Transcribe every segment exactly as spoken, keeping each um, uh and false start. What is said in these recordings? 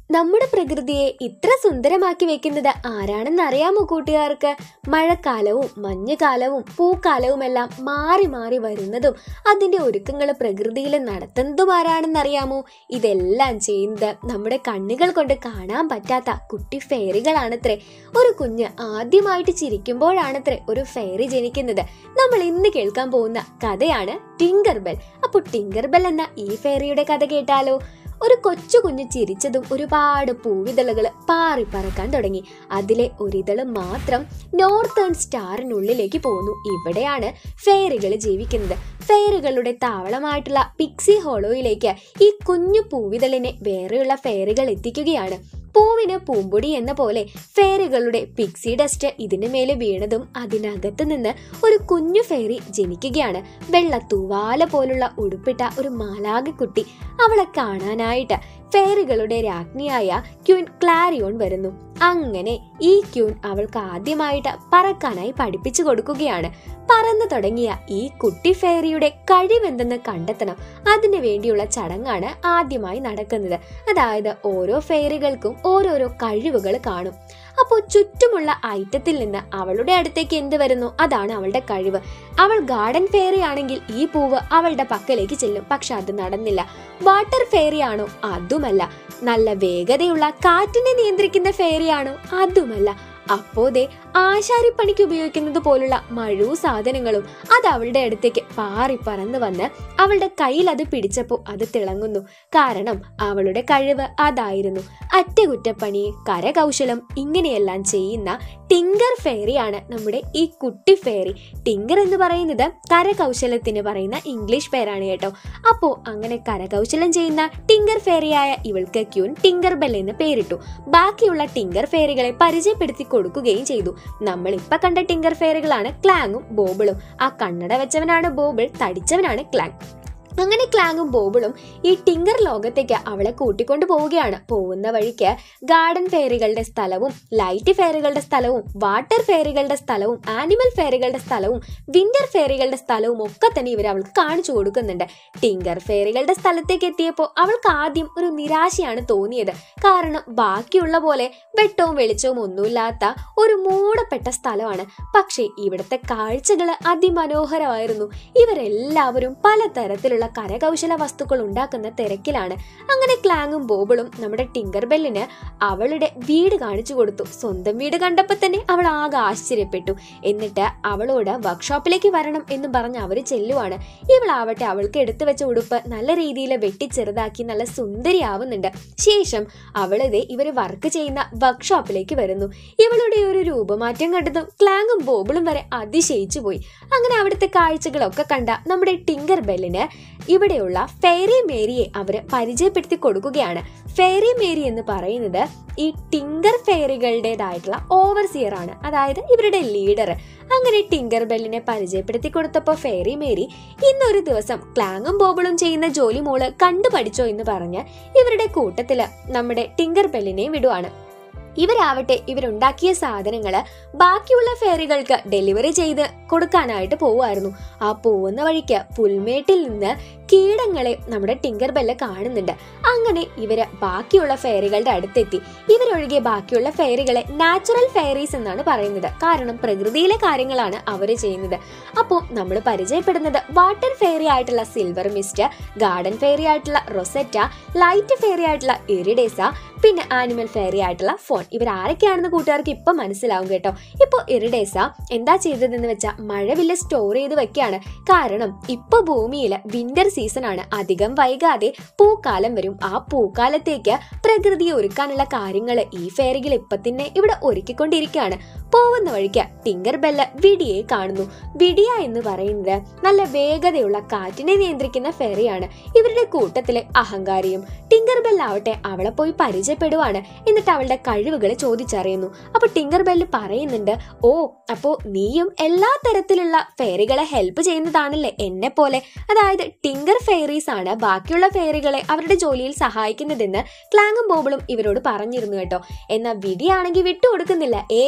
നമ്മുടെ പ്രകൃതിയെ ഇത്ര സുന്ദരമാക്കി വെക്കുന്നത് ആരാണെന്ന് അറിയാമോ കൂട്ടുകാർക്ക്? മഴക്കാലവും മഞ്ഞുകാലവും പൂക്കാലവുമെല്ലാം മാറി മാറി വരുന്നതും അതിന്റെ ഒരുക്കങ്ങൾ പ്രകൃതിയിൽ നടത്തുന്നതും ആരാണെന്നറിയാമോ? ഇതെല്ലാം ചെയ്യുന്നത് നമ്മുടെ കണ്ണുകൾ കൊണ്ട് കാണാൻ പറ്റാത്ത കുട്ടി ഫെയറികളാണത്രേ. ഒരു കുഞ്ഞ് ആദ്യമായിട്ട് ചിരിക്കുമ്പോഴാണത്രേ ഒരു ഫെയറി ജനിക്കുന്നത്. നമ്മൾ ഇന്ന് കേൾക്കാൻ പോകുന്ന കഥയാണ് ടിങ്കർബെൽ. അപ്പോൾ ടിങ്കർബെൽ എന്ന ഈ ഫെയറിയുടെ കഥ കേട്ടാലോ? ഒരു കൊച്ചു കുഞ്ഞ് ചിരിച്ചതും ഒരുപാട് പൂവിതളുകൾ പാറി പറക്കാൻ തുടങ്ങി. അതിലെ ഒരിതള് മാത്രം നോർത്തേൺ സ്റ്റാറിനുള്ളിലേക്ക് പോകുന്നു. ഇവിടെയാണ് ഫെയറികൾ ജീവിക്കുന്നത്. ഫെയറികളുടെ താവളമായിട്ടുള്ള പിക്സി ഹോളോയിലേക്ക് ഈ കുഞ്ഞു പൂവിതളിനെ വേറെയുള്ള ഫെയറികൾ എത്തിക്കുകയാണ്. പൂവിന് പൂമ്പൊടി എന്ന പോലെ ഫെയറികളുടെ പിക്സി ഡസ്റ്റ് ഇതിനു മേലെ വീണതും അതിനകത്ത് നിന്ന് ഒരു കുഞ്ഞു ഫെയറി ജനിക്കുകയാണ്. വെള്ള തൂവാല പോലുള്ള ഉടുപ്പിട്ട ഒരു മാലാഖക്കുട്ടി. അവളെ കാണാനായിട്ട് ഫെയറികളുടെ രാജ്ഞിയായ ക്യൂൻ ക്ലാരിയോൺ വരുന്നു. അങ്ങനെ ഈ ക്യൂൻ അവൾക്ക് ആദ്യമായിട്ട് പറക്കാനായി പഠിപ്പിച്ചു കൊടുക്കുകയാണ്. പറന്നു തുടങ്ങിയ ഈ കുട്ടി ഫെയറിയുടെ കഴിവെന്തെന്ന് കണ്ടെത്തണം. അതിനു വേണ്ടിയുള്ള ചടങ്ങാണ് ആദ്യമായി നടക്കുന്നത്. അതായത് ഓരോ ഫെയറികൾക്കും ഓരോരോ കഴിവുകൾ കാണും. അപ്പോൾ ചുറ്റുമുള്ള ഐറ്റത്തിൽ നിന്ന് അവളുടെ അടുത്തേക്ക് എന്ത് വരുന്നു അതാണ് അവളുടെ കഴിവ്. അവൾ ഗാർഡൻ ഫെയറി ആണെങ്കിൽ ഈ പൂവ് അവളുടെ പക്കലേക്ക് ചെല്ലും. പക്ഷെ അത് നടന്നില്ല. വാട്ടർ ഫെയറി ആണോ? അതുമല്ല. നല്ല വേഗതയുള്ള കാറ്റിനെ നിയന്ത്രിക്കുന്ന ഫെയറി ആണോ? അതുമല്ല. അപ്പോതേ ആശാരിപ്പണിക്ക് ഉപയോഗിക്കുന്നത് പോലുള്ള മഴു സാധനങ്ങളും അത് അവളുടെ അടുത്തേക്ക് പാറി പറന്നു വന്ന് അവളുടെ കയ്യിൽ അത് പിടിച്ചപ്പോൾ അത് തിളങ്ങുന്നു. കാരണം അവളുടെ കഴിവ് അതായിരുന്നു. അറ്റകുറ്റപ്പണി, കരകൗശലം ഇങ്ങനെയെല്ലാം ചെയ്യുന്ന ടിങ്കർ ഫെയറിയാണ് നമ്മുടെ ഈ കുട്ടി ഫെയറി. ടിങ്കർ എന്ന് പറയുന്നത് കരകൗശലത്തിന് പറയുന്ന ഇംഗ്ലീഷ് പേരാണ് കേട്ടോ. അപ്പോ അങ്ങനെ കരകൗശലം ചെയ്യുന്ന ടിങ്കർ ഫെയറിയായ ഇവൾക്ക് ക്യൂൻ ടിങ്കർബെൽ എന്ന് പേരിട്ടു. ബാക്കിയുള്ള ടിങ്കർ ഫെയറികളെ പരിചയപ്പെടുത്തി കൊടുക്കുകയും ചെയ്തു. നമ്മൾ ഇപ്പൊ കണ്ട ടിങ്കർ ഫെയറികളാണ് ക്ലാങ്ങും ബോബിളും. ആ കണ്ണട വെച്ചവനാണ് ബോബിൾ, തടിച്ചവനാണ് ക്ലാങ്. അങ്ങനെ ക്ലാങ്ങും ബോബിളും ഈ ടിങ്കർ ലോകത്തേക്ക് അവളെ കൂട്ടിക്കൊണ്ടു പോവുകയാണ്. പോകുന്ന വഴിക്ക് ഗാർഡൻ ഫെയറികളുടെ സ്ഥലവും ലൈറ്റ് ഫെയറികളുടെ സ്ഥലവും വാട്ടർ ഫെയറികളുടെ സ്ഥലവും ആനിമൽ ഫെയറികളുടെ സ്ഥലവും വിന്റർ ഫെയറികളുടെ സ്ഥലവും ഒക്കെ തന്നെ ഇവർ അവൾക്ക് കാണിച്ചു കൊടുക്കുന്നുണ്ട്. ടിങ്കർ ഫെയറികളുടെ സ്ഥലത്തേക്ക് എത്തിയപ്പോൾ അവൾക്ക് ആദ്യം ഒരു നിരാശയാണ് തോന്നിയത്. കാരണം ബാക്കിയുള്ള പോലെ വെട്ടവും വെളിച്ചവും ഒന്നുമില്ലാത്ത ഒരു മൂടപ്പെട്ട സ്ഥലമാണ്. പക്ഷേ ഇവിടുത്തെ കാഴ്ചകൾ അതിമനോഹരമായിരുന്നു. ഇവരെല്ലാവരും പലതരത്തിലുള്ള കരകൗശല വസ്തുക്കൾ ഉണ്ടാക്കുന്ന തിരക്കിലാണ്. അങ്ങനെ ക്ലാങ്ങും ബോബിളും നമ്മുടെ ടിങ്കർബെല്ലിന് അവളുടെ വീട് കാണിച്ചു കൊടുത്തു. സ്വന്തം വീട് കണ്ടപ്പോൾ തന്നെ അവൾ ആകെ ആശ്ചര്യപ്പെട്ടു. എന്നിട്ട് അവളോട് വർക്ക്ഷോപ്പിലേക്ക് വരണം എന്ന് പറഞ്ഞ് അവര് ചെല്ലുവാണ്. ഇവളാവട്ടെ അവൾക്ക് എടുത്തു വെച്ച ഉടുപ്പ് നല്ല രീതിയിൽ വെട്ടിച്ചെറുതാക്കി നല്ല സുന്ദരിയാവുന്നുണ്ട്. ശേഷം അവളിതേ ഇവര് വർക്ക് ചെയ്യുന്ന വർക്ക്ഷോപ്പിലേക്ക് വരുന്നു. ഇവളുടെ ഒരു രൂപമാറ്റം കണ്ടതും ക്ലാങ്ങും ബോബിളും വരെ അതിശയിച്ചു പോയി. അങ്ങനെ അവിടുത്തെ കാഴ്ചകളൊക്കെ കണ്ട നമ്മുടെ ടിങ്കർബെല്ലിന് ഇവിടെയുള്ള ഫെയറി മേരിയെ അവര് പരിചയപ്പെടുത്തി കൊടുക്കുകയാണ്. ഫെയറി മേരി എന്ന് പറയുന്നത് ഈ ടിങ്കർ ഫെയറികളുടേതായിട്ടുള്ള ഓവർസിയർ ആണ്, അതായത് ഇവരുടെ ലീഡർ. അങ്ങനെ ടിങ്കർബെല്ലിനെ പരിചയപ്പെടുത്തി കൊടുത്തപ്പോൾ ഫെയറി മേരി ഇന്നൊരു ദിവസം ക്ലാങ്ങും ബോബിളും ചെയ്യുന്ന ജോലി മോള് കണ്ടു പഠിച്ചോ എന്ന് പറഞ്ഞ് ഇവരുടെ കൂട്ടത്തില് നമ്മുടെ ടിങ്കർബെല്ലിനെ വിടുവാണ്. ഇവരാവട്ടെ ഇവരുണ്ടാക്കിയ സാധനങ്ങള് ബാക്കിയുള്ള ഫെയറികൾക്ക് ഡെലിവറി ചെയ്ത് കൊടുക്കാനായിട്ട് പോവുമായിരുന്നു. ആ പോകുന്ന വഴിക്ക് പുൽമേട്ടിൽ നിന്ന് കീടങ്ങളെ നമ്മുടെ ടിങ്കർബെല്ല് കാണുന്നുണ്ട്. അങ്ങനെ ഇവര് ബാക്കിയുള്ള ഫെയറികളുടെ അടുത്തെത്തി. ഇവരൊഴികെ ബാക്കിയുള്ള ഫെയറികളെ നാച്ചുറൽ ഫെയറീസ് എന്നാണ് പറയുന്നത്. കാരണം പ്രകൃതിയിലെ കാര്യങ്ങളാണ് അവര് ചെയ്യുന്നത്. അപ്പോൾ നമ്മൾ പരിചയപ്പെടുന്നത് വാട്ടർ ഫെയറി ആയിട്ടുള്ള സിൽവർ മിസ്റ്റ്, ഗാർഡൻ ഫെയറി ആയിട്ടുള്ള റൊസെറ്റ, ലൈറ്റ് ഫെയറി ആയിട്ടുള്ള ഇറിഡേസ, പിന്നെ ആനിമൽ ഫെയറി ആയിട്ടുള്ള ഫോൺ. ഇവരാരൊക്കെയാണെന്ന് കൂട്ടുകാർക്ക് ഇപ്പൊ മനസ്സിലാവും കേട്ടോ. ഇപ്പൊ ഇറിഡേസ എന്താ ചെയ്തതെന്ന് വെച്ചാൽ മഴവില്ല സ്റ്റോർ ചെയ്ത് വെക്കുകയാണ്. കാരണം ഇപ്പൊ ഭൂമിയിൽ വിന്റർ സീസൺ ആണ്. അധികം വൈകാതെ പൂക്കാലം വരും. ആ പൂക്കാലത്തേക്ക് പ്രകൃതിയെ ഒരുക്കാനുള്ള കാര്യങ്ങൾ ഈ ഫെയറികൾ ഇപ്പൊ തന്നെ ഇവിടെ ഒരുക്കിക്കൊണ്ടിരിക്കുകയാണ്. പോകുന്ന വഴിക്ക് ടിങ്കർബെല്ല് വിഡിയെ കാണുന്നു. വിഡിയ എന്ന് പറയുന്നത് നല്ല വേഗതയുള്ള കാറ്റിനെ നിയന്ത്രിക്കുന്ന ഫെയറിയാണ്. ഇവരുടെ കൂട്ടത്തിലെ അഹങ്കാരിയും. ടിങ്കർബെല്ല് ആവട്ടെ അവളെ പോയി പരിചയപ്പെടുവാണ്. എന്നിട്ട് അവളുടെ കഴിവുകൾ ചോദിച്ചറിയുന്നു. അപ്പൊ ടിങ്കർബെല്ല് പറയുന്നുണ്ട്, ഓ അപ്പോ നീയും എല്ലാ തരത്തിലുള്ള ഫെയറികളെ ഹെൽപ്പ് ചെയ്യുന്നതാണല്ലേ എന്നെ പോലെ. അതായത് ടിങ്കർ ഫെയറീസ് ആണ് ബാക്കിയുള്ള ഫെയറികളെ അവരുടെ ജോലിയിൽ സഹായിക്കുന്നതെന്ന് ക്ലാങ്ങും ബോബിളും ഇവരോട് പറഞ്ഞിരുന്നു കേട്ടോ. എന്നാൽ വിഡിയാണെങ്കിൽ വിട്ടുകൊടുക്കുന്നില്ല. ഏയ്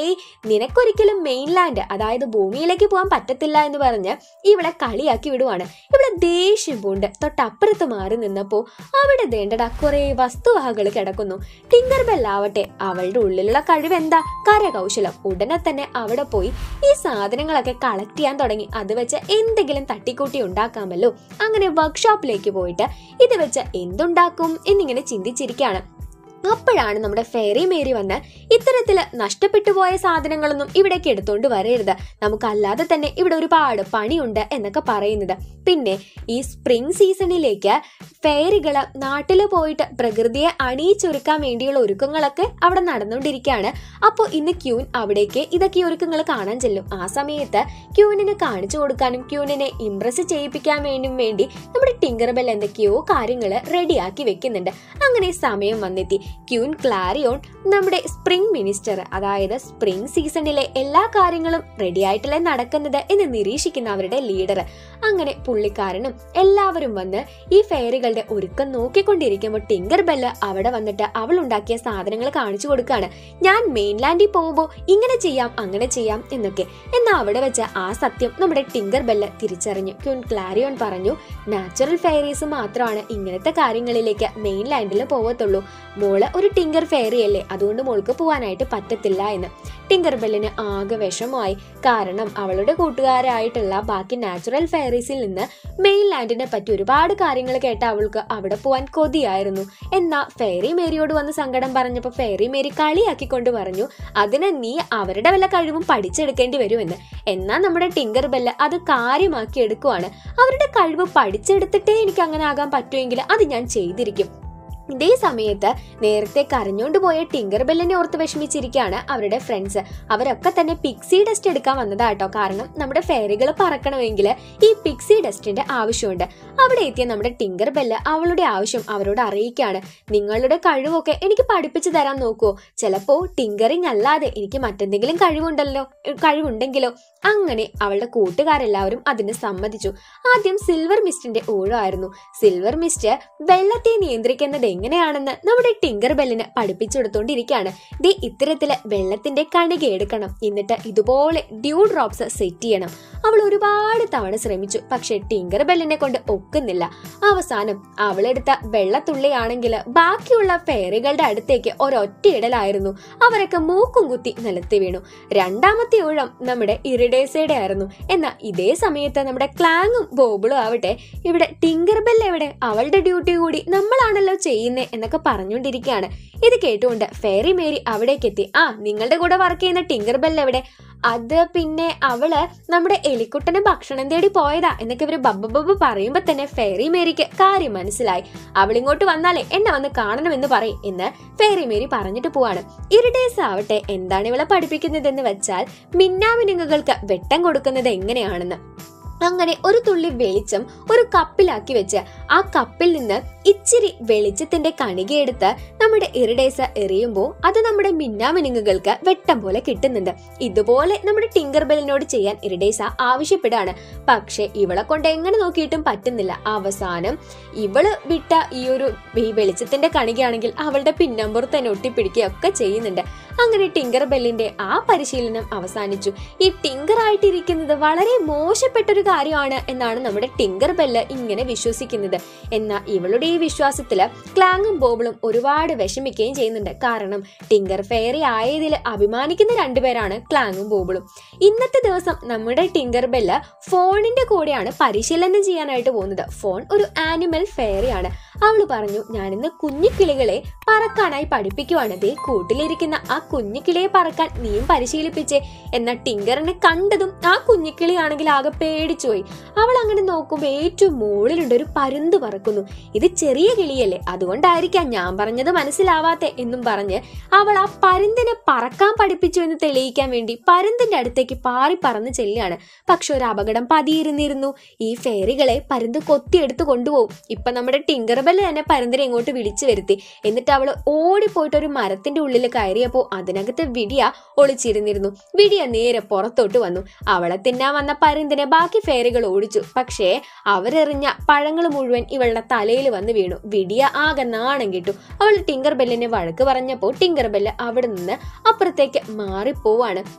നിനക്കൊരിക്കലും മെയിൻലാൻഡ് അതായത് ഭൂമിയിലേക്ക് പോകാൻ പറ്റത്തില്ല എന്ന് പറഞ്ഞ് ഇവളെ കളിയാക്കി വിടുവാണ്. ഇവിടെ ദേഷ്യം പൂണ്ട് തൊട്ടപ്പുറത്ത് മാറി നിന്നപ്പോ അവിടെ ദേണ്ടട കുറെ വസ്തുവകകൾ കിടക്കുന്നു. ടിങ്കർബെൽ ആവട്ടെ അവളുടെ ഉള്ളിലുള്ള കഴിവ് എന്താ, കരകൗശലം. ഉടനെ തന്നെ അവിടെ പോയി ഈ സാധനങ്ങളൊക്കെ കളക്ട് ചെയ്യാൻ തുടങ്ങി. അത് വെച്ച് എന്തെങ്കിലും തട്ടിക്കൂട്ടി ഉണ്ടാക്കാമല്ലോ. അങ്ങനെ വർക്ക്ഷോപ്പിലേക്ക് പോയിട്ട് ഇത് വെച്ച് എന്തുണ്ടാക്കും എന്നിങ്ങനെ ചിന്തിച്ചിരിക്കുകയാണ്. അപ്പോഴാണ് നമ്മുടെ ഫെയറി മേരി വന്ന് ഇത്തരത്തില് നഷ്ടപ്പെട്ടു പോയ സാധനങ്ങളൊന്നും ഇവിടേക്ക് എടുത്തോണ്ട് വരരുത്, നമുക്കല്ലാതെ തന്നെ ഇവിടെ ഒരുപാട് പണിയുണ്ട് എന്നൊക്കെ പറയുന്നത്. പിന്നെ ഈ സ്പ്രിംഗ് സീസണിലേക്ക് ഫെയറികള് നാട്ടില് പോയിട്ട് പ്രകൃതിയെ അണിയിച്ചൊരുക്കാൻ വേണ്ടിയുള്ള ഒരുക്കങ്ങളൊക്കെ അവിടെ നടന്നുകൊണ്ടിരിക്കുകയാണ്. അപ്പോൾ ഇന്ന് ക്യൂൻ അവിടേക്ക് ഇതൊക്കെ ഒരുക്കങ്ങൾ കാണാൻ ചെല്ലും. ആ സമയത്ത് ക്യൂനിനെ കാണിച്ചു കൊടുക്കാനും ക്യൂനിനെ ഇംപ്രസ് ചെയ്യിപ്പിക്കാൻ വേണ്ടിയും വേണ്ടി നമ്മുടെ ടിങ്കർബെൽ എന്തൊക്കെയോ കാര്യങ്ങൾ റെഡിയാക്കി വെക്കുന്നുണ്ട്. അങ്ങനെ സമയം വന്നെത്തി. ക്യൂൻ ക്ലാരിയോൺ നമ്മുടെ സ്പ്രിംഗ് മിനിസ്റ്റർ, അതായത് സ്പ്രിംഗ് സീസണിലെ എല്ലാ കാര്യങ്ങളും റെഡി ആയിട്ടല്ലേ നടക്കുന്നത് എന്ന് നിരീക്ഷിക്കുന്ന അവരുടെ ലീഡർ. അങ്ങനെ പുള്ളിക്കാരനും എല്ലാവരും വന്ന് ഈ ഫെയറികളുടെ ഒരുക്കം നോക്കിക്കൊണ്ടിരിക്കുമ്പോൾ ടിങ്കർബെൽ അവിടെ വന്നിട്ട് അവൾ ഉണ്ടാക്കിയ സാധനങ്ങൾ കാണിച്ചു കൊടുക്കുകയാണ്. ഞാൻ മെയിൻലാൻഡിൽ പോകുമ്പോൾ ഇങ്ങനെ ചെയ്യാം അങ്ങനെ ചെയ്യാം എന്നൊക്കെ. എന്നാൽ അവിടെ വെച്ച് ആ സത്യം നമ്മുടെ ടിങ്കർബെൽ തിരിച്ചറിഞ്ഞു. ക്യൂൻ ക്ലാരിയോൺ പറഞ്ഞു, നാച്ചുറൽ ഫെയറീസ് മാത്രമാണ് ഇങ്ങനത്തെ കാര്യങ്ങളിലേക്ക് മെയിൻലാൻഡിൽ പോകത്തുള്ളൂ. മോള് ഒരു ടിങ്കർ ഫെയറി അല്ലേ, അതുകൊണ്ട് മോൾക്ക് പോവാനായിട്ട് പറ്റത്തില്ല എന്ന്. ടിങ്കർബെല്ലിന് ആകെ വിഷമമായി. കാരണം അവളുടെ കൂട്ടുകാരായിട്ടുള്ള ബാക്കി നാച്ചുറൽ ഫെയറീസിൽ നിന്ന് മെയിൻലാൻഡിനെ പറ്റി ഒരുപാട് കാര്യങ്ങൾ കേട്ട അവൾക്ക് അവിടെ പോവാൻ കൊതിയായിരുന്നു. എന്നാൽ ഫെയറി മേരിയോട് വന്ന് സങ്കടം പറഞ്ഞപ്പോൾ ഫെയറി മേരി കളിയാക്കിക്കൊണ്ട് പറഞ്ഞു, അതിന് നീ അവരുടെ വല്ല കഴിവും പഠിച്ചെടുക്കേണ്ടി വരുമെന്ന്. എന്നാൽ നമ്മുടെ ടിങ്കർബെല്ല് അത് കാര്യമാക്കി എടുക്കുവാണ്. അവരുടെ കഴിവ് പഠിച്ചെടുത്തിട്ടേ എനിക്ക് അങ്ങനെ ആകാൻ പറ്റുമെങ്കിൽ അത് ഞാൻ ചെയ്തിരിക്കും. ഇതേ സമയത്ത് നേരത്തെ കരഞ്ഞോണ്ട് പോയ ടിങ്കർബെല്ലിനെ ഓർത്ത് വിഷമിച്ചിരിക്കുകയാണ് അവരുടെ ഫ്രണ്ട്സ്. അവരൊക്കെ തന്നെ പിക്സി ഡസ്റ്റ് എടുക്കാൻ വന്നതാട്ടോ. കാരണം നമ്മുടെ ഫെയറികൾ പറക്കണമെങ്കിൽ ഈ പിക്സി ഡസ്റ്റിന്റെ ആവശ്യമുണ്ട്. അവിടെ എത്തിയ നമ്മുടെ ടിങ്കർബെല്ല് അവളുടെ ആവശ്യം അവരോട് അറിയിക്കുകയാണ്. നിങ്ങളുടെ കഴിവൊക്കെ എനിക്ക് പഠിപ്പിച്ചു തരാൻ നോക്കുവോ? ചിലപ്പോ ടിങ്കറിങ് അല്ലാതെ എനിക്ക് മറ്റെന്തെങ്കിലും കഴിവുണ്ടല്ലോ കഴിവുണ്ടെങ്കിലോ അങ്ങനെ അവളുടെ കൂട്ടുകാരെല്ലാവരും അതിന് സമ്മതിച്ചു. ആദ്യം സിൽവർ മിസ്റ്റിന്റെ ഊഴമായിരുന്നു. സിൽവർ മിസ്റ്റ് വെള്ളത്തെ നിയന്ത്രിക്കുന്നത് എങ്ങനെയാണെന്ന് നമ്മുടെ ടിങ്കർബെല്ലിന് പഠിപ്പിച്ചു കൊടുത്തോണ്ടിരിക്കുകയാണ്. ദേ ഇത്തരത്തില് വെള്ളത്തിന്റെ കണിക എടുക്കണം, എന്നിട്ട് ഇതുപോലെ ഡ്യൂ ഡ്രോപ്സ് സെറ്റ് ചെയ്യണം. അവൾ ഒരുപാട് തവണ ശ്രമിച്ചു, പക്ഷെ ടിങ്കർബെല്ലിനെ കൊണ്ട് ഒക്കുന്നില്ല. അവസാനം അവളെടുത്ത വെള്ളത്തുള്ളിയാണെങ്കിൽ ബാക്കിയുള്ള ഫെയറികളുടെ അടുത്തേക്ക് ഒരൊറ്റ ഇടലായിരുന്നു. അവരൊക്കെ മൂക്കും കുത്തി നിലത്ത് വീണു. രണ്ടാമത്തെ ഊഴം നമ്മുടെ ഇറിഡേസയുടെ ആയിരുന്നു. എന്നാൽ ഇതേ സമയത്ത് നമ്മുടെ ക്ലാങ്ങും ബോബിളും ആവട്ടെ, ഇവിടെ ടിങ്കർബെൽ എവിടെ, അവളുടെ ഡ്യൂട്ടി കൂടി നമ്മളാണല്ലോ ചെയ്യുന്നേ എന്നൊക്കെ പറഞ്ഞുകൊണ്ടിരിക്കുകയാണ്. ഇത് കേട്ടുകൊണ്ട് ഫെയറി മേരി അവിടേക്ക് എത്തി. ആ നിങ്ങളുടെ കൂടെ വർക്ക് ചെയ്യുന്ന ടിങ്കർബെൽ എവിടെ? അത് പിന്നെ അവള് നമ്മുടെ എലിക്കുട്ടന് ഭക്ഷണം തേടി പോയതാ എന്നൊക്കെ ഇവര് ബബ്ബ ബബ്ബ പറയുമ്പോ തന്നെ ഫെയറി മേരിക്ക് കാര്യം മനസ്സിലായി. അവളിങ്ങോട്ട് വന്നാലേ എന്നെ വന്ന് കാണണമെന്ന് പറയും എന്ന് ഫെയറി മേരി പറഞ്ഞിട്ട് പോവാണ്. ഇറിഡേസ് ആവട്ടെ എന്താണ് ഇവളെ പഠിപ്പിക്കുന്നതെന്ന് വെച്ചാൽ മിന്നാമിനുങ്ങുകൾക്ക് വെട്ടം കൊടുക്കുന്നത് എങ്ങനെയാണെന്ന്. അങ്ങനെ ഒരു തുള്ളി വെളിച്ചം ഒരു കപ്പിലാക്കി വെച്ച് ആ കപ്പിൽ നിന്ന് ഇച്ചിരി വെളിച്ചത്തിന്റെ കണികയെടുത്ത് നമ്മുടെ ഇറിഡേസ എറിയുമ്പോൾ അത് നമ്മുടെ മിന്നാമിനുങ്ങുകൾക്ക് വെട്ടം പോലെ കിട്ടുന്നുണ്ട്. ഇതുപോലെ നമ്മുടെ ടിങ്കർബെല്ലിനോട് ചെയ്യാൻ ഇറിഡേസ ആവശ്യപ്പെടാണ്. പക്ഷെ ഇവളെ കൊണ്ട് എങ്ങനെ നോക്കിയിട്ടും പറ്റുന്നില്ല. അവസാനം ഇവള് വിട്ട ഈ ഒരു ഈ വെളിച്ചത്തിന്റെ കണികയാണെങ്കിൽ അവളുടെ പിന്നമ്പുറത്ത് തന്നെ ഒട്ടിപ്പിടിക്കുകയൊക്കെ ചെയ്യുന്നുണ്ട്. അങ്ങനെ ടിങ്കർബെല്ലിന്റെ ആ പരിശീലനം അവസാനിച്ചു. ഈ ടിങ്കർ ആയിട്ടിരിക്കുന്നത് വളരെ മോശപ്പെട്ടൊരു കാര്യമാണ് എന്നാണ് നമ്മുടെ ടിങ്കർബെല്ല് ഇങ്ങനെ വിശ്വസിക്കുന്നത്. എന്നാൽ ഇവളുടെ ഈ വിശ്വാസത്തില് ക്ലാങ്ങും ബോബിളും ഒരുപാട് വിഷമിക്കുകയും ചെയ്യുന്നുണ്ട്. കാരണം ടിങ്കർ ഫെയറി ആയതിൽ അഭിമാനിക്കുന്ന രണ്ടുപേരാണ് ക്ലാങ്ങും ബോബിളും. ഇന്നത്തെ ദിവസം നമ്മുടെ ടിങ്കർബെല്ല് ഫോണിന്റെ കൂടെയാണ് പരിശീലനം ചെയ്യാനായിട്ട് പോകുന്നത്. ഫോൺ ഒരു ആനിമൽ ഫെയറിയാണ്. അവള് പറഞ്ഞു, ഞാനിന്ന് കുഞ്ഞിക്കിളികളെ പറക്കാനായി പഠിപ്പിക്കുവാണ്. ദേ കൂട്ടിലിരിക്കുന്ന ആ കുഞ്ഞിക്കിളിയെ പറക്കാൻ നീയും പരിശീലിപ്പിച്ചേ. എന്നാൽ ടിങ്കറിനെ കണ്ടതും ആ കുഞ്ഞിക്കിളിയാണെങ്കിൽ ആകെ പേടിച്ചുപോയി. അവൾ അങ്ങനെ നോക്കുമ്പോൾ ഏറ്റവും മുകളിലുണ്ട് ഒരു പരുന്ത് പറക്കുന്നു. ഇത് ചെറിയ കിളിയല്ലേ, അതുകൊണ്ടായിരിക്കാം ഞാൻ പറഞ്ഞത് മനസ്സിലാവാത്തെ എന്നും പറഞ്ഞ് അവൾ ആ പരുന്തിനെ പറക്കാൻ പഠിപ്പിച്ചു എന്ന് തെളിയിക്കാൻ വേണ്ടി പരുന്തിന്റെ അടുത്തേക്ക് പാറി പറന്ന് ചെല്ലുകയാണ്. പക്ഷെ ഒരു അപകടം പതിയിരുന്നിരുന്നു. ഈ ഫെയറികളെ പരുന്ത് കൊത്തിയെടുത്ത് കൊണ്ടുപോകും. ഇപ്പൊ നമ്മുടെ ടിങ്കർബെല്ല് തന്നെ പരുന്തിനെ ഇങ്ങോട്ട് വിളിച്ചു വരുത്തി. എന്നിട്ട് അവള് ഓടിപ്പോയിട്ട് ഒരു മരത്തിന്റെ ഉള്ളിൽ കയറിയപ്പോ അതിനകത്ത് വിടിയ ഒളിച്ചിരുന്നിരുന്നു. വിടിയ നേരെ പുറത്തോട്ട് വന്നു. അവളെ തിന്നാൻ വന്ന പരുന്തിനെ ബാക്കി ഫെയറികൾ ഓടിച്ചു. പക്ഷേ അവരെറിഞ്ഞ പഴങ്ങൾ മുഴുവൻ ഇവളുടെ തലയിൽ വന്ന് വീണു. വിടിയ ആകെ നാണം കിട്ടു. അവൾ ടിങ്കർബെല്ലിനെ വഴക്ക് പറഞ്ഞപ്പോ ടിങ്കർബെല്ല് അവിടെ നിന്ന് അപ്പുറത്തേക്ക് മാറിപ്പോവാണ്.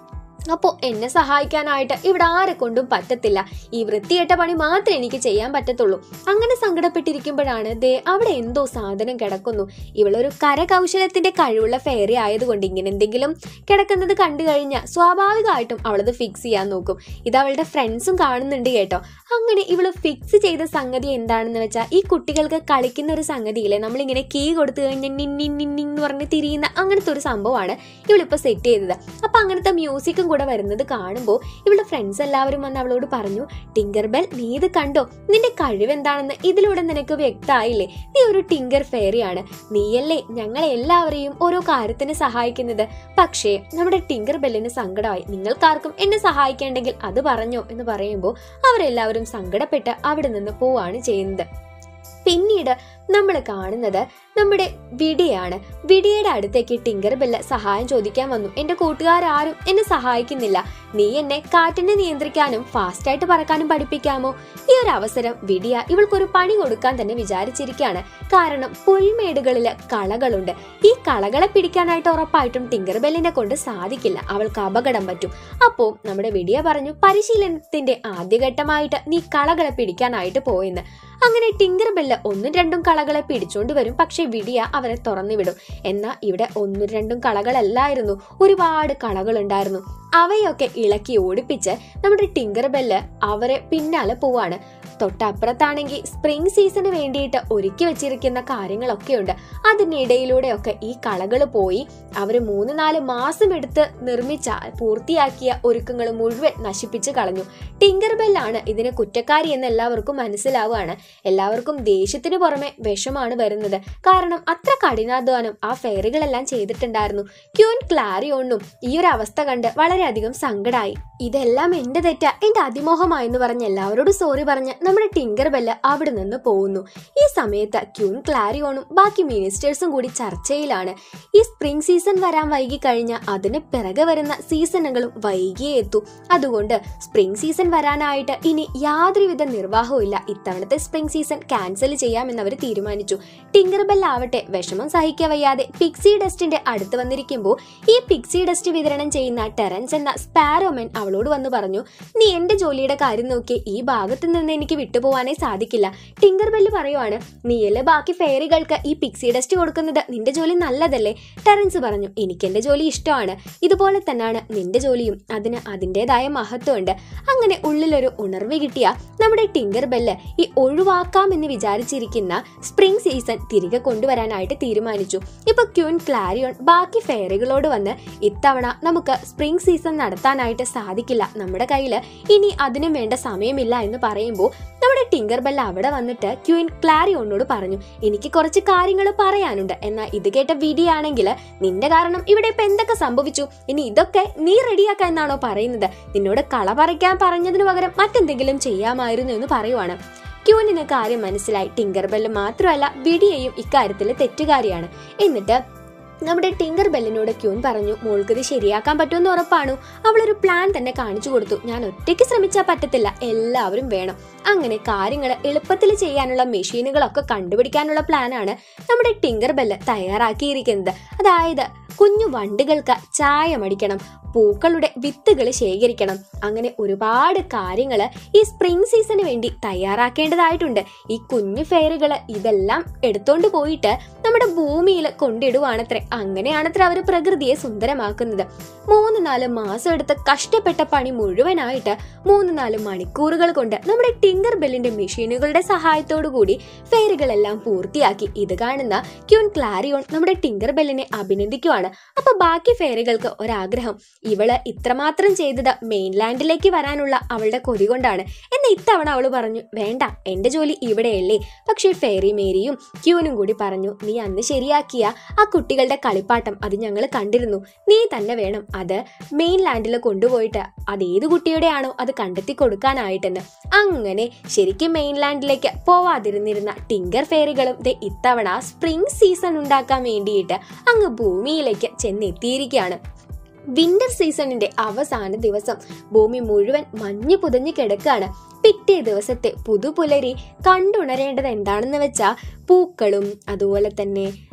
അപ്പോൾ എന്നെ സഹായിക്കാനായിട്ട് ഇവിടെ ആരെ കൊണ്ടും പറ്റത്തില്ല, ഈ വൃത്തികെട്ട പണി മാത്രമേ എനിക്ക് ചെയ്യാൻ പറ്റത്തുള്ളൂ. അങ്ങനെ സങ്കടപ്പെട്ടിരിക്കുമ്പോഴാണ് ദേ അവിടെ എന്തോ സാധനം കിടക്കുന്നു. ഇവളൊരു കരകൗശലത്തിന്റെ കഴിവുള്ള ഫെയറി ആയതുകൊണ്ട് ഇങ്ങനെ എന്തെങ്കിലും കിടക്കുന്നത് കണ്ടു കഴിഞ്ഞാൽ സ്വാഭാവികമായിട്ടും അവളത് ഫിക്സ് ചെയ്യാൻ നോക്കും. ഇത് അവളുടെ ഫ്രണ്ട്സും കാണുന്നുണ്ട് കേട്ടോ. അങ്ങനെ ഇവള് ഫിക്സ് ചെയ്ത സംഗതി എന്താണെന്ന് വെച്ചാൽ, ഈ കുട്ടികൾക്ക് കളിക്കുന്ന ഒരു സംഗതിയില്ലേ, നമ്മളിങ്ങനെ കീ കൊടുത്തു കഴിഞ്ഞാൽ നിന്നി നിന്നി എന്ന് പറഞ്ഞ് തിരിയുന്ന അങ്ങനത്തെ ഒരു സംഭവമാണ് ഇവളിപ്പോ സെറ്റ് ചെയ്തത്. അപ്പൊ അങ്ങനത്തെ മ്യൂസിക്കും കൂടെ വരുന്നത് കാണുമ്പോൾ ഇവളുടെ ഫ്രണ്ട്സ് എല്ലാവരും വന്ന് അവളോട് പറഞ്ഞു, ടിങ്കർബെൽ നീ ഇത് കണ്ടോ, നിന്റെ കഴിവ് എന്താണെന്ന് ഇതിലൂടെ നിനക്ക് വ്യക്തമായില്ലേ, നീ ഒരു ടിങ്കർ ഫെയറിയാണ്, നീയല്ലേ ഞങ്ങളെ എല്ലാവരെയും ഓരോ കാര്യത്തിന് സഹായിക്കുന്നത്. പക്ഷേ നമ്മുടെ ടിങ്കർബെല്ലിന് സങ്കടമായി, നിങ്ങൾക്കാർക്കും എന്നെ സഹായിക്കേണ്ടെങ്കിൽ അത് പറഞ്ഞോ എന്ന് പറയുമ്പോൾ അവരെല്ലാവരും സങ്കടപ്പെട്ട് അവിടെ നിന്ന് പോവാണ് ചെയ്യുന്നത്. പിന്നീട് നമ്മൾ കാണുന്നത് നമ്മുടെ വിഡിയാണ്. വിഡിയുടെ അടുത്തേക്ക് ടിങ്കർബെല്ല് സഹായം ചോദിക്കാൻ വന്നു. എന്റെ കൂട്ടുകാരും എന്നെ സഹായിക്കുന്നില്ല, നീ എന്നെ കാറ്റിനെ നിയന്ത്രിക്കാനും ഫാസ്റ്റായിട്ട് പറക്കാനും പഠിപ്പിക്കാമോ? ഈ ഒരു അവസരം വിഡിയ ഇവൾക്കൊരു പണി കൊടുക്കാൻ തന്നെ വിചാരിച്ചിരിക്കുകയാണ്. കാരണം പുൽമേടുകളില് കളകളുണ്ട്. ഈ കളകളെ പിടിക്കാനായിട്ട് ഉറപ്പായിട്ടും ടിങ്കർബെല്ലിനെ കൊണ്ട് സാധിക്കില്ല, അവൾക്ക് അപകടം പറ്റും. അപ്പോ നമ്മുടെ വിഡിയ പറഞ്ഞു, പരിശീലനത്തിന്റെ ആദ്യഘട്ടമായിട്ട് നീ കളകളെ പിടിക്കാനായിട്ട് പോയെന്ന്. അങ്ങനെ ടിങ്കർബെല്ല് ഒന്നും രണ്ടും കളകളെ പിടിച്ചോണ്ട് വരും. പക്ഷെ വിഡിയ അവരെ തുറന്നു വിടും. എന്നാൽ ഇവിടെ ഒന്നും രണ്ടും കളകളല്ലായിരുന്നു, ഒരുപാട് കളകളുണ്ടായിരുന്നു. അവയൊക്കെ ഇളക്കി ഓടിപ്പിച്ച് നമ്മുടെ ടിങ്കർബെല്ല് അവരെ പിന്നാലെ പോവാണ്. തൊട്ടപ്പുറത്താണെങ്കിൽ സ്പ്രിംഗ് സീസണിന് വേണ്ടിയിട്ട് ഒരുക്കി വെച്ചിരിക്കുന്ന കാര്യങ്ങളൊക്കെയുണ്ട്. അതിനിടയിലൂടെയൊക്കെ ഈ കളകൾ പോയി അവര് മൂന്ന് നാല് മാസം എടുത്ത് നിർമ്മിച്ച പൂർത്തിയാക്കിയ ഒരുക്കങ്ങൾ മുഴുവൻ നശിപ്പിച്ച് കളഞ്ഞു. ടിങ്കർബെല്ലാണ് ഇതിന് കുറ്റക്കാരി എന്ന് എല്ലാവർക്കും മനസ്സിലാവുകയാണ്. എല്ലാവർക്കും ദേഷ്യത്തിന് പുറമെ വിഷമാണ് വരുന്നത്. കാരണം അത്ര കഠിനാധ്വാനം ആ ഫെയറികളെല്ലാം ചെയ്തിട്ടുണ്ടായിരുന്നു. ക്യൂൻ ക്ലാരിയോണും ഈ ഒരു അവസ്ഥ കണ്ട് വളരെയധികം സങ്കടമായി. ഇതെല്ലാം എന്റെ തെറ്റ, എന്റെ അതിമോഹമായെന്ന് പറഞ്ഞ് എല്ലാവരോടും സോറി പറഞ്ഞ് നമ്മുടെ ടിങ്കർബെല്ല് അവിടെ നിന്ന് പോകുന്നു. ഈ സമയത്ത് ക്യൂൻ ക്ലാരിയോണും ബാക്കി മിനിസ്റ്റേഴ്സും കൂടി ചർച്ചയിലാണ്. ഈ സ്പ്രിംഗ് സീസൺ വരാൻ വൈകി കഴിഞ്ഞാൽ അതിന് പിറകെ വരുന്ന സീസണുകളും വൈകിയേ എത്തൂ. അതുകൊണ്ട് സ്പ്രിംഗ് സീസൺ വരാനായിട്ട് ഇനി യാതൊരുവിധ നിർവാഹവും ഇല്ല. ഇത്തവണത്തെ സ്പ്രിംഗ് സീസൺ ക്യാൻസൽ ചെയ്യാമെന്ന് അവർ തീരുമാനിച്ചു. ടിങ്കർബെല്ല് ആവട്ടെ വിഷമം സഹിക്കാൻ വയ്യാതെ പിക്സി ഡസ്റ്റിന്റെ അടുത്ത് വന്നിരിക്കുമ്പോൾ ഈ പിക്സി ഡസ്റ്റ് വിതരണം ചെയ്യുന്ന ടെറൻസ് എന്ന സ്പാരോമൻ അവളോട് വന്ന് പറഞ്ഞു, നീ എന്റെ ജോലിയുടെ കാര്യം നോക്കി ഈ ഭാഗത്ത് നിന്ന് എനിക്ക് വിട്ടുപോകാനേ സാധിക്കില്ല. ടിങ്കർബെല്ല് പറയുവാണ്, നീയല്ലേ ബാക്കി ഫെയറികൾക്ക് ഈ പിക്സി ഡസ്റ്റ് കൊടുക്കുന്നത്, നിന്റെ ജോലി നല്ലതല്ലേ? ടെറൻസ് പറഞ്ഞു, എനിക്ക് എന്റെ ജോലി ഇഷ്ടമാണ്, ഇതുപോലെ തന്നെയാണ് നിന്റെ ജോലിയും, അതിന് അതിൻ്റെതായ മഹത്വമുണ്ട്. അങ്ങനെ ഉള്ളിലൊരു ഉണർവ് കിട്ടിയ നമ്മുടെ ടിങ്കർബെല്ല് ഈ ഒഴിവാക്കാമെന്ന് വിചാരിച്ചിരിക്കുന്ന സ്പ്രിംഗ് സീസൺ തിരികെ കൊണ്ടുവരാനായിട്ട് തീരുമാനിച്ചു. ഇപ്പൊ ക്യൂൻ ക്ലാരിയോൺ ബാക്കി ഫെയറികളോട് വന്ന്, ഇത്തവണ നമുക്ക് സ്പ്രിംഗ് സീസൺ നടത്താനായിട്ട് സാധിക്കില്ല, നമ്മുടെ കയ്യിൽ ഇനി അതിനും വേണ്ട സമയമില്ല എന്ന് പറയുമ്പോൾ നമ്മുടെ ടിങ്കർബെല്ല് അവിടെ വന്നിട്ട് ക്യൂൻ ക്ലാരിയോണിനോട് പറഞ്ഞു, എനിക്ക് കുറച്ച് കാര്യങ്ങൾ പറയാനുണ്ട്. എന്നാൽ ഇത് കേട്ട വിഡിയാണെങ്കിൽ, നിന്റെ കാരണം ഇവിടെ ഇപ്പൊ എന്തൊക്കെ സംഭവിച്ചു, ഇനി ഇതൊക്കെ നീ റെഡിയാക്കാൻ എന്നാണോ പറയുന്നത്? നിന്നോട് കള പറിക്കാൻ പറഞ്ഞതിന് പകരം മറ്റെന്തെങ്കിലും ചെയ്യാമായിരുന്നു എന്ന് പറയുവാണ്. ക്യൂനിന് കാര്യം മനസ്സിലായി. ടിങ്കർബെല്ല് മാത്രമല്ല വിഡിയയും ഇക്കാര്യത്തിൽ തെറ്റുകാരിയാണ്. എന്നിട്ട് നമ്മുടെ ടിങ്കർബെല്ലിനോട് ക്യൂൻ പറഞ്ഞു, മോൾക്കിത് ശരിയാക്കാൻ പറ്റുമെന്ന് ഉറപ്പാണോ? അവളൊരു പ്ലാൻ തന്നെ കാണിച്ചു കൊടുത്തു. ഞാൻ ഒറ്റയ്ക്ക് ശ്രമിച്ചാൽ പറ്റത്തില്ല, എല്ലാവരും വേണം. അങ്ങനെ കാര്യങ്ങൾ എളുപ്പത്തിൽ ചെയ്യാനുള്ള മെഷീനുകളൊക്കെ കണ്ടുപിടിക്കാനുള്ള പ്ലാനാണ് നമ്മുടെ ടിങ്കർബെല്ല് തയ്യാറാക്കിയിരിക്കുന്നത്. അതായത് കുഞ്ഞു വണ്ടുകൾക്ക് ചായമടിക്കണം, പൂക്കളുടെ വിത്തുകൾ ശേഖരിക്കണം, അങ്ങനെ ഒരുപാട് കാര്യങ്ങൾ ഈ സ്പ്രിംഗ് സീസണിന് വേണ്ടി തയ്യാറാക്കേണ്ടതായിട്ടുണ്ട്. ഈ കുഞ്ഞു ഫെയറുകൾ ഇതെല്ലാം എടുത്തോണ്ട് പോയിട്ട് നമ്മുടെ ഭൂമിയിൽ കൊണ്ടിടുവാണത്രേ. അങ്ങനെയാണത്രേ അവർ പ്രകൃതിയെ സുന്ദരമാക്കുന്നത്. മൂന്ന് നാല് മാസം എടുത്ത് കഷ്ടപ്പെട്ട പണി മുഴുവനായിട്ട് മൂന്ന് നാല് മണിക്കൂറുകൾ കൊണ്ട് നമ്മുടെ ടിങ്കർബെല്ലിന്റെ മെഷീനുകളുടെ സഹായത്തോടു കൂടി ഫെയറുകളെല്ലാം പൂർത്തിയാക്കി. ഇത് കാണുന്ന ക്യൂൻ ക്ലാരിയോൺ നമ്മുടെ ടിങ്കർബെല്ലിനെ അഭിനന്ദിക്കുവാണ്. അപ്പൊ ബാക്കി ഫെയറുകൾക്ക് ഒരാഗ്രഹം, ഇവള് ഇത്രമാത്രം ചെയ്തത് മെയിൻലാൻഡിലേക്ക് വരാനുള്ള അവളുടെ കൊതി കൊണ്ടാണ്. എന്നാൽ ഇത്തവണ അവള് പറഞ്ഞു, വേണ്ട, എന്റെ ജോലി ഇവിടെയല്ലേ. പക്ഷെ ഫെയറി മേരിയും ക്യൂനും കൂടി പറഞ്ഞു, നീ അന്ന് ശരിയാക്കിയ ആ കുട്ടികളുടെ കളിപ്പാട്ടം അത് ഞങ്ങൾ കണ്ടിരുന്നു, നീ തന്നെ വേണം അത് മെയിൻലാൻഡിൽ കൊണ്ടുപോയിട്ട് അത് ഏത് കുട്ടിയുടെ ആണോ അത് കണ്ടെത്തി കൊടുക്കാനായിട്ടെന്ന്. അങ്ങനെ ശരിക്കും മെയിൻലാൻഡിലേക്ക് പോവാതിരുന്നിരുന്ന ടിങ്കർ ഫെയറികളും ഇത്തവണ സ്പ്രിംഗ് സീസൺ ഉണ്ടാക്കാൻ വേണ്ടിയിട്ട് അങ്ങ് ഭൂമിയിലേക്ക് ചെന്നെത്തിയിരിക്കുകയാണ്. വിന്റർ സീസണിന്റെ അവസാന ദിവസം ഭൂമി മുഴുവൻ മഞ്ഞ് പുതഞ്ഞു കിടക്കുകയാണ്. പിറ്റേ ദിവസത്തെ പുതുപുലരി കണ്ടുണരേണ്ടത് എന്താണെന്ന് വെച്ചാൽ പൂക്കളും അതുപോലെ തന്നെ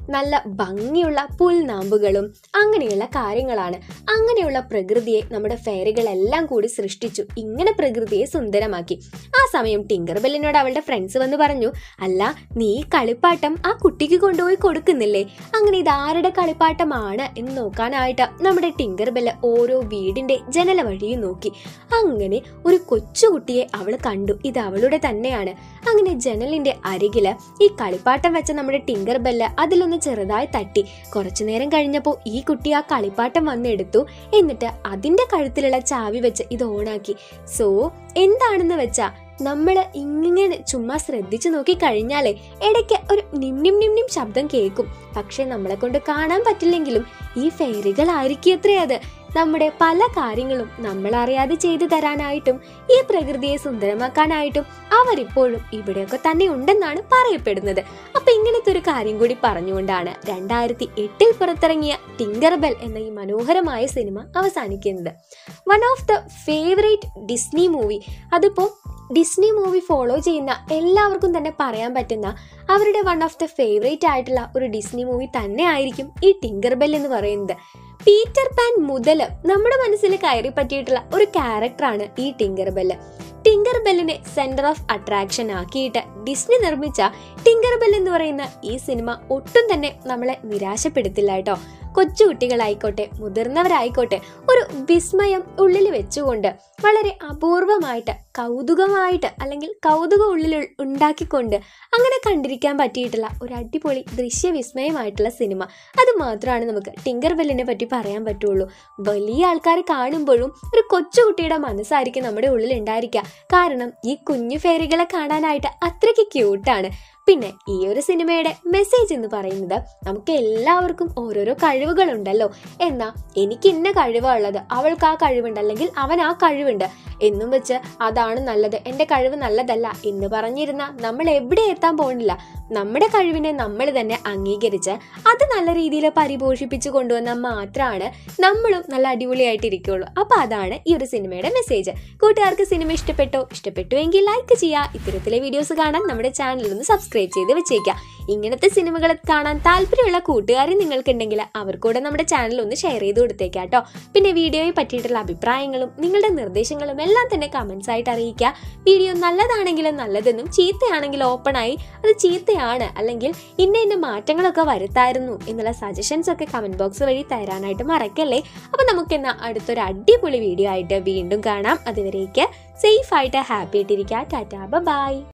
നല്ല ഭംഗിയുള്ള പുൽനാമ്പുകളും അങ്ങനെയുള്ള കാര്യങ്ങളാണ്. അങ്ങനെയുള്ള പ്രകൃതിയെ നമ്മുടെ ഫെയറികളെല്ലാം കൂടി സൃഷ്ടിച്ചു. ഇങ്ങനെ പ്രകൃതിയെ സുന്ദരമാക്കി. ആ സമയം ടിങ്കർബെല്ലിനോട് അവളുടെ ഫ്രണ്ട്സ് വന്ന് പറഞ്ഞു, അല്ല നീ കളിപ്പാട്ടം ആ കുട്ടിക്ക് കൊണ്ടുപോയി കൊടുക്കുന്നില്ലേ? അങ്ങനെ ഇതാരുടെ കളിപ്പാട്ടമാണ് എന്ന് നോക്കാനായിട്ട് നമ്മുടെ ടിങ്കർബെല്ല് ഓരോ വീടിന്റെ ജനല വഴിയും നോക്കി. അങ്ങനെ ഒരു കൊച്ചുകുട്ടിയെ അവൾ കണ്ടു. ഇത് അവളുടെ തന്നെയാണ്. അങ്ങനെ ജനലിന്റെ അരികില് ഈ കളിപ്പാട്ടം വെച്ച നമ്മുടെ ടിങ്കർബെല്ല് അതിലൊന്ന് ചെറുതായി തട്ടി. കുറച്ചു നേരം കഴിഞ്ഞപ്പോൾ ഈ കുട്ടി ആ കളിപ്പാട്ടം വന്നെടുത്തു. എന്നിട്ട് അതിന്റെ കഴുത്തിലുള്ള ചാവി വെച്ച് ഇത് ഓണാക്കി. സോ എന്താണെന്ന് വെച്ചാ നമ്മള് ഇങ്ങനെ ചുമ്മാ ശ്രദ്ധിച്ചു നോക്കി കഴിഞ്ഞാലേ ഇടയ്ക്ക് ഒരു നിം നിം നിം നിം ശബ്ദം കേൾക്കും. പക്ഷെ നമ്മളെ കൊണ്ട് കാണാൻ പറ്റില്ലെങ്കിലും ഈ ഫെയറികൾ ആയിരിക്കും അത്രേ അത് നമ്മുടെ പല കാര്യങ്ങളും നമ്മൾ അറിയാതെ ചെയ്തു തരാനായിട്ടും ഈ പ്രകൃതിയെ സുന്ദരമാക്കാനായിട്ടും അവരിപ്പോഴും ഇവിടെയൊക്കെ തന്നെ ഉണ്ടെന്നാണ് പറയപ്പെടുന്നത്. അപ്പൊ ഇങ്ങനത്തെ ഒരു കാര്യം കൂടി പറഞ്ഞുകൊണ്ടാണ് രണ്ടായിരത്തി എട്ടിൽ പുറത്തിറങ്ങിയ ടിങ്കർബെൽ എന്ന ഈ മനോഹരമായ സിനിമ അവസാനിക്കുന്നത്. One of the favourite Disney movie, അതിപ്പോ ഡിസ്നി മൂവി ഫോളോ ചെയ്യുന്ന എല്ലാവർക്കും തന്നെ പറയാൻ പറ്റുന്ന അവരുടെ വൺ ഓഫ് ദ ഫേവറേറ്റ് ആയിട്ടുള്ള ഒരു ഡിസ്നി മൂവി തന്നെ ആയിരിക്കും ഈ ടിങ്കർബെൽ എന്ന് പറയുന്നത്. പീറ്റർ പാൻ മുതൽ നമ്മുടെ മനസ്സിൽ കയറി പറ്റിയിട്ടുള്ള ഒരു ക്യാരക്ടറാണ് ഈ ടിങ്കർബെല്ല്. ടിങ്കർബെല്ലിനെ സെന്റർ ഓഫ് അട്രാക്ഷൻ ആക്കിയിട്ട് ഡിസ്നി നിർമ്മിച്ച ടിങ്കർബെൽ എന്ന് പറയുന്ന ഈ സിനിമ ഒട്ടും തന്നെ നമ്മളെ നിരാശപ്പെടുത്തില്ല കേട്ടോ. കൊച്ചു കുട്ടികളായിക്കോട്ടെ മുതിർന്നവരായിക്കോട്ടെ ഒരു വിസ്മയം ഉള്ളിൽ വെച്ചുകൊണ്ട് വളരെ അപൂർവമായിട്ട് കൗതുകമായിട്ട് അല്ലെങ്കിൽ കൗതുകം ഉള്ളിൽ ഉണ്ടാക്കിക്കൊണ്ട് അങ്ങനെ കണ്ടിരിക്കാൻ പറ്റിയിട്ടുള്ള ഒരു അടിപൊളി ദൃശ്യവിസ്മയമായിട്ടുള്ള സിനിമ. അത് മാത്രമാണ് നമുക്ക് ടിങ്കർബെല്ലിനെ പറ്റി പറയാൻ പറ്റുള്ളൂ. വലിയ ആൾക്കാർ കാണുമ്പോഴും ഒരു കൊച്ചുകുട്ടിയുടെ മനസ്സായിരിക്കും നമ്മുടെ ഉള്ളിൽ ഉണ്ടായിരിക്കുക. കാരണം ഈ കുഞ്ഞു ഫെയറികളെ കാണാനായിട്ട് അത്രയ്ക്ക് ക്യൂട്ടാണ്. പിന്നെ ഈ ഒരു സിനിമയുടെ മെസ്സേജ് എന്ന് പറയുന്നത് നമുക്ക് എല്ലാവർക്കും ഓരോരോ കഴിവുകളുണ്ടല്ലോ. എന്നാ എനിക്ക് ഇന്ന കഴിവുള്ളത്, അവൾക്ക് ആ കഴിവുണ്ട്, അല്ലെങ്കിൽ അവൻ ആ കഴിവുണ്ട് എന്നും വെച്ച് അതാണ് നല്ലത്, എൻ്റെ കഴിവ് നല്ലതല്ല എന്ന് പറഞ്ഞിരുന്ന നമ്മൾ എവിടെ എത്താൻ പോകുന്നില്ല. നമ്മുടെ കഴിവിനെ നമ്മൾ തന്നെ അംഗീകരിച്ച് അത് നല്ല രീതിയിൽ പരിപോഷിപ്പിച്ചു കൊണ്ടുവന്നാൽ മാത്രമാണ് നമ്മളും നല്ല അടിപൊളിയായിട്ടിരിക്കുള്ളൂ. അപ്പൊ അതാണ് ഈ ഒരു സിനിമയുടെ മെസ്സേജ്. കൂട്ടുകാർക്ക് സിനിമ ഇഷ്ടപ്പെട്ടോ? ഇഷ്ടപ്പെട്ടു എങ്കിൽ ലൈക്ക് ചെയ്യുക. ഇത്തരത്തിലെ വീഡിയോസ് കാണാൻ നമ്മുടെ ചാനൽ ഒന്ന് സബ്സ്ക്രൈബ് ചെയ്ത് വെച്ചേക്കുക. ഇങ്ങനത്തെ സിനിമകൾ കാണാൻ താല്പര്യമുള്ള കൂട്ടുകാരെ നിങ്ങൾക്കുണ്ടെങ്കിൽ അവർക്കൂടെ നമ്മുടെ ചാനൽ ഒന്ന് ഷെയർ ചെയ്ത് കൊടുത്തേക്കാം കേട്ടോ. പിന്നെ വീഡിയോയെ പറ്റിയിട്ടുള്ള അഭിപ്രായങ്ങളും നിങ്ങളുടെ നിർദ്ദേശങ്ങളും എല്ലാം തന്നെ കമന്റ്സ് ആയിട്ട് അറിയിക്കുക. വീഡിയോ നല്ലതാണെങ്കിലും നല്ലതെന്നും ചീത്തയാണെങ്കിലും ഓപ്പണായി അത് ചീത്തയാണ് അല്ലെങ്കിൽ ഇന്ന ഇന്ന മാറ്റങ്ങളൊക്കെ വരുത്തായിരുന്നു എന്നുള്ള സജഷൻസ് ഒക്കെ കമന്റ് ബോക്സ് വഴി തരാനായിട്ട് മറക്കല്ലേ. അപ്പൊ നമുക്കെന്നാ അടുത്തൊരു അടിപൊളി വീഡിയോ ആയിട്ട് വീണ്ടും കാണാം. അതുവരേക്ക് സേഫ് ആയിട്ട് ഹാപ്പി ആയിട്ടിരിക്കുക. Tata by.